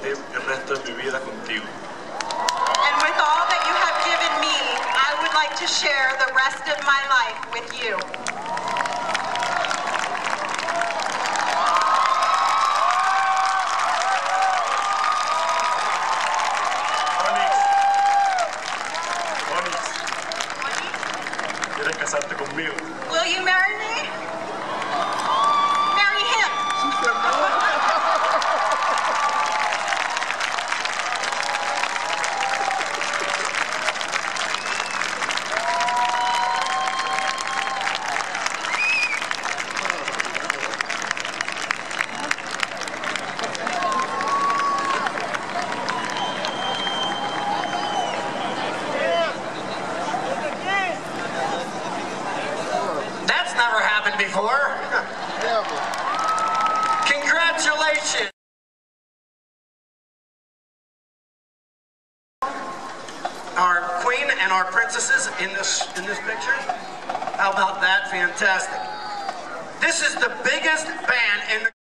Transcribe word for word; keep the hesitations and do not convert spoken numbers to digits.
compartir el resto de mi vida contigo. And with all that you have given me, I would like to share the rest of my life with you. Onyx, Onyx, ¿quieres casarte conmigo? Will you marry me? Marry him. That's never happened before. Congratulations. Our queen and our princesses in this in this picture. How about that? Fantastic. This is the biggest band in the